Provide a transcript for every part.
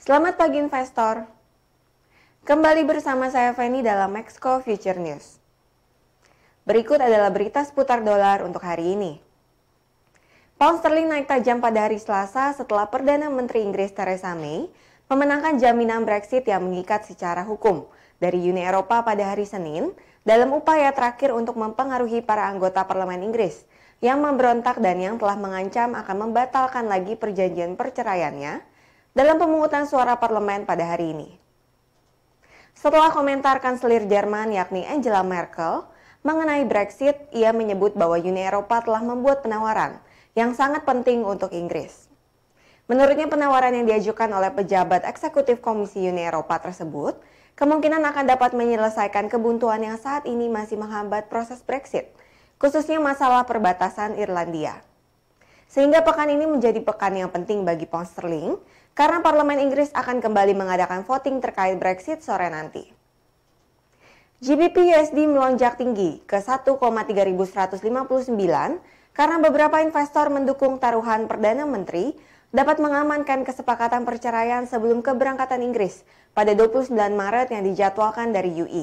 Selamat pagi investor. Kembali bersama saya Feni dalam Mexco Future News. Berikut adalah berita seputar dolar untuk hari ini. Pound sterling naik tajam pada hari Selasa setelah Perdana Menteri Inggris Theresa May memenangkan jaminan Brexit yang mengikat secara hukum dari Uni Eropa pada hari Senin dalam upaya terakhir untuk mempengaruhi para anggota parlemen Inggris yang memberontak dan yang telah mengancam akan membatalkan lagi perjanjian perceraiannya dalam pemungutan suara parlemen pada hari ini. Setelah komentar Kanselir Jerman yakni Angela Merkel mengenai Brexit, ia menyebut bahwa Uni Eropa telah membuat penawaran yang sangat penting untuk Inggris. Menurutnya penawaran yang diajukan oleh pejabat eksekutif Komisi Uni Eropa tersebut kemungkinan akan dapat menyelesaikan kebuntuan yang saat ini masih menghambat proses Brexit, khususnya masalah perbatasan Irlandia. Sehingga pekan ini menjadi pekan yang penting bagi pound sterling karena Parlemen Inggris akan kembali mengadakan voting terkait Brexit sore nanti. GBP USD melonjak tinggi ke 1,3159 karena beberapa investor mendukung taruhan Perdana Menteri dapat mengamankan kesepakatan perceraian sebelum keberangkatan Inggris pada 29 Maret yang dijadwalkan dari UE.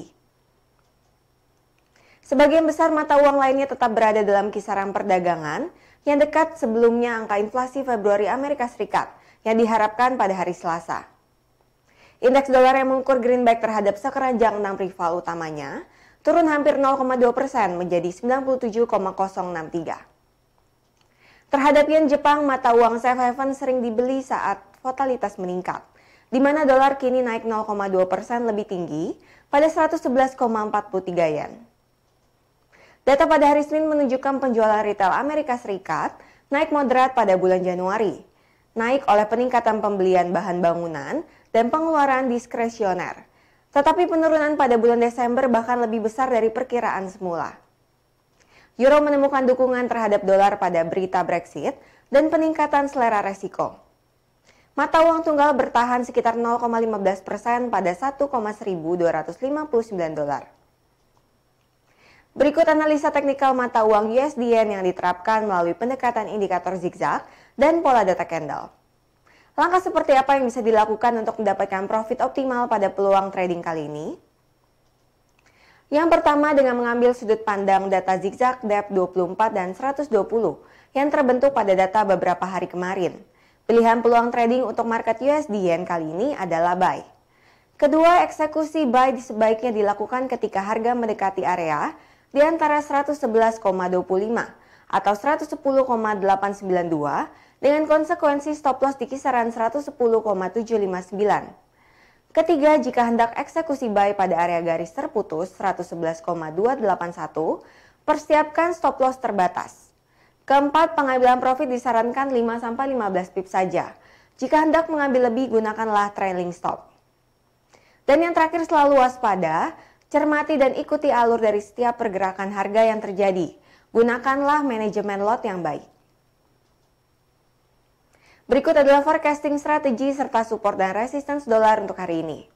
Sebagian besar mata uang lainnya tetap berada dalam kisaran perdagangan yang dekat sebelumnya angka inflasi Februari Amerika Serikat yang diharapkan pada hari Selasa. Indeks dolar yang mengukur greenback terhadap sekeranjang 6 rival utamanya turun hampir 0,2% menjadi 97,063. Terhadap yen Jepang, mata uang safe haven sering dibeli saat volatilitas meningkat, di mana dolar kini naik 0,2% lebih tinggi pada 111,43 yen. Data pada hari Senin menunjukkan penjualan retail Amerika Serikat naik moderat pada bulan Januari, naik oleh peningkatan pembelian bahan bangunan dan pengeluaran diskresioner. Tetapi penurunan pada bulan Desember bahkan lebih besar dari perkiraan semula. Euro menemukan dukungan terhadap dolar pada berita Brexit dan peningkatan selera resiko. Mata uang tunggal bertahan sekitar 0,15% pada 1,1259 dolar. Berikut analisa teknikal mata uang USD Yen yang diterapkan melalui pendekatan indikator zigzag dan pola data candle. Langkah seperti apa yang bisa dilakukan untuk mendapatkan profit optimal pada peluang trading kali ini? Yang pertama dengan mengambil sudut pandang data zigzag depth 24 dan 120 yang terbentuk pada data beberapa hari kemarin. Pilihan peluang trading untuk market USD Yen kali ini adalah buy. Kedua, eksekusi buy sebaiknya dilakukan ketika harga mendekati area di antara 111,25 atau 110,892 dengan konsekuensi stop loss di kisaran 110,759. Ketiga, jika hendak eksekusi buy pada area garis terputus 111,281, persiapkan stop loss terbatas. Keempat, pengambilan profit disarankan 5-15 pips saja. Jika hendak mengambil lebih, gunakanlah trailing stop. Dan yang terakhir, selalu waspada, cermati dan ikuti alur dari setiap pergerakan harga yang terjadi. Gunakanlah manajemen lot yang baik. Berikut adalah forecasting strategi serta support dan resistance dolar untuk hari ini.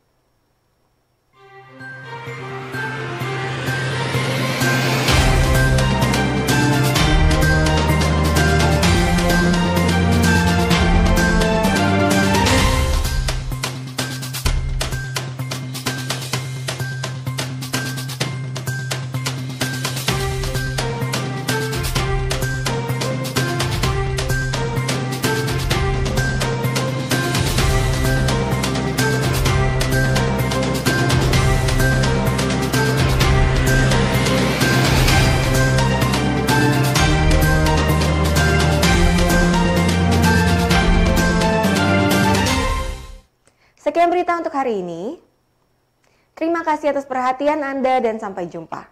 Sekian berita untuk hari ini. Terima kasih atas perhatian Anda dan sampai jumpa.